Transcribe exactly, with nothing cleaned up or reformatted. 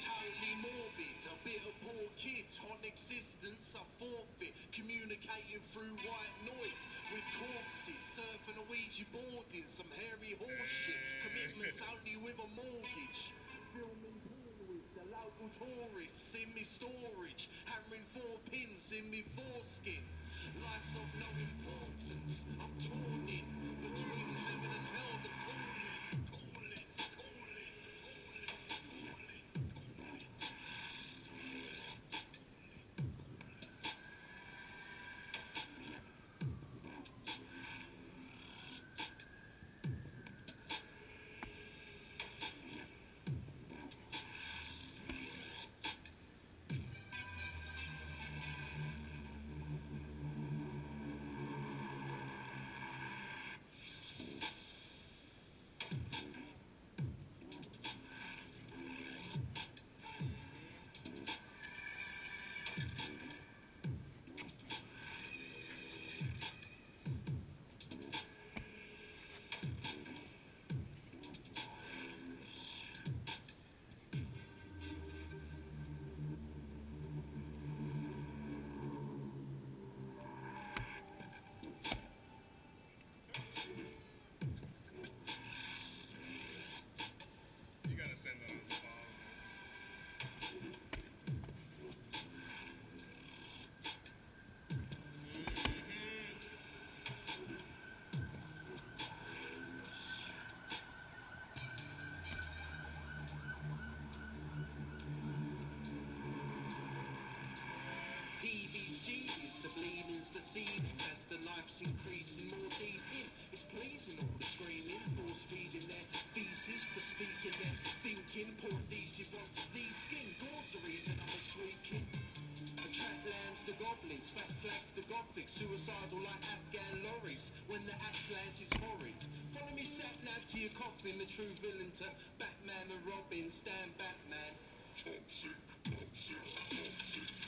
Totally morbid, a bit of poor kid, hot existence, I forfeit. Communicating through white noise with corpses, surfing a Ouija boarding, some hairy horse shit. Commitments only with a mortgage. Filming porn with the local tourists in me storage, hammering four pins in me foreskin. Life's of no importance, I'm torn in between heaven and hell. The calling, calling, calling, You gotta send that on the phone. D V's genius, the bleeding's deceiving as the life's increasing more deep in. It's pleasing all the screaming, force feeding their thesis for speaking their thinking. Poor theses want these skin, God's the reason I'm a shrieking. Attract lambs the goblins, fat slacks the gothic, suicidal like Afghan lorries. When the axe lands it's horrid. Follow me sat nav to your coffin, the true villain to Batman and Robin. Stand Batman. Toxic, toxic, toxic.